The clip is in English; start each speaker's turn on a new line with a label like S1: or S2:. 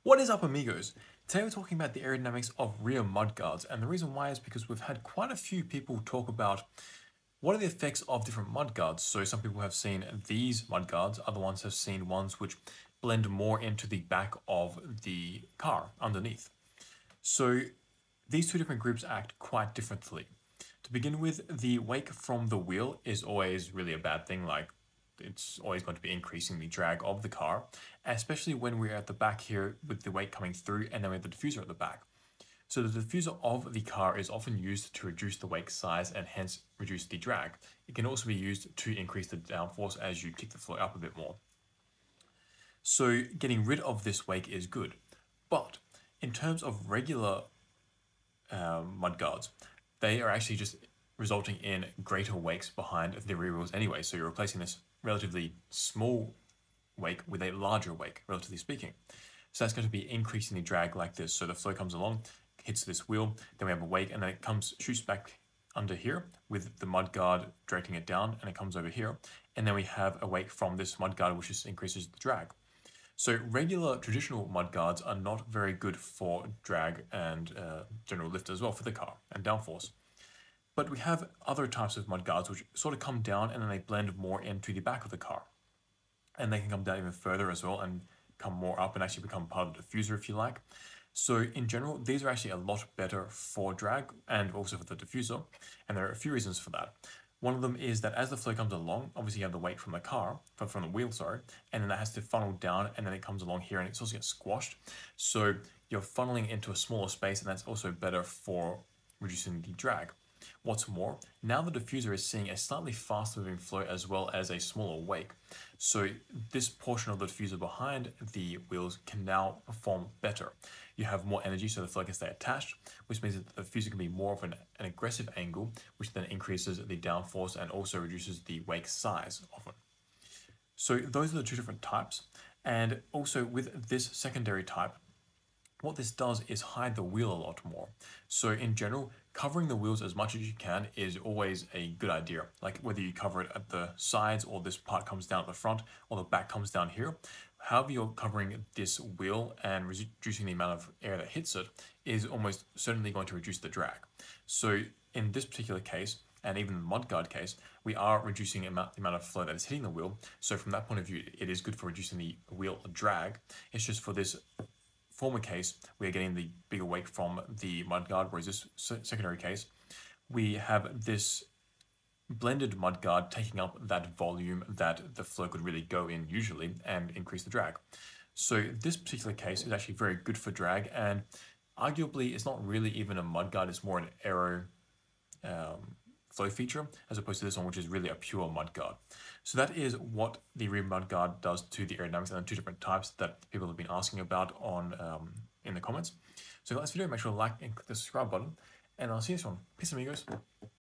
S1: What is up, amigos? Today we're talking about the aerodynamics of rear mudguards, and the reason why is because we've had quite a few people talk about what are the effects of different mudguards. So some people have seen these mudguards, other ones have seen ones which blend more into the back of the car underneath. So these two different groups act quite differently. To begin with, the wake from the wheel is always really a bad thing, like it's always going to be increasing the drag of the car, especially when we're at the back here with the weight coming through and then we have the diffuser at the back. So the diffuser of the car is often used to reduce the wake size and hence reduce the drag. It can also be used to increase the downforce as you kick the flow up a bit more. So getting rid of this wake is good. But in terms of regular mudguards, they are actually just resulting in greater wakes behind the rear wheels anyway. So you're replacing this relatively small wake with a larger wake, relatively speaking. So that's going to be increasing the drag like this. So the flow comes along, hits this wheel, then we have a wake, and then it shoots back under here with the mudguard directing it down, and it comes over here. And then we have a wake from this mudguard, which just increases the drag. So regular traditional mudguards are not very good for drag and general lift as well for the car and downforce. But we have other types of mudguards which sort of come down and then they blend more into the back of the car. And they can come down even further as well and come more up and actually become part of the diffuser if you like. So in general, these are actually a lot better for drag and also for the diffuser. And there are a few reasons for that. One of them is that as the flow comes along, obviously you have the weight from the car, from the wheel, sorry, and then that has to funnel down and then it comes along here and it's also gets squashed. So you're funneling into a smaller space and that's also better for reducing the drag. What's more, now the diffuser is seeing a slightly faster moving flow as well as a smaller wake. So this portion of the diffuser behind the wheels can now perform better. You have more energy so the flow can stay attached, which means that the diffuser can be more of an aggressive angle, which then increases the downforce and also reduces the wake size often. So those are the two different types. And also with this secondary type, what this does is hide the wheel a lot more. So in general, covering the wheels as much as you can is always a good idea. Like whether you cover it at the sides or this part comes down at the front or the back comes down here, however you're covering this wheel and reducing the amount of air that hits it is almost certainly going to reduce the drag. So in this particular case, and even the mudguard case, we are reducing the amount of flow that is hitting the wheel. So from that point of view, it is good for reducing the wheel drag. It's just for this former case, we are getting the bigger wake from the mudguard, whereas this secondary case, we have this blended mudguard taking up that volume that the flow could really go in usually and increase the drag. So this particular case is actually very good for drag, and arguably it's not really even a mudguard, it's more an aero flow feature as opposed to this one, which is really a pure mudguard. So that is what the rear mudguard does to the aerodynamics and the two different types that people have been asking about on in the comments. So if you like this video, make sure to like and click the subscribe button, and I'll see you next one. Peace, amigos.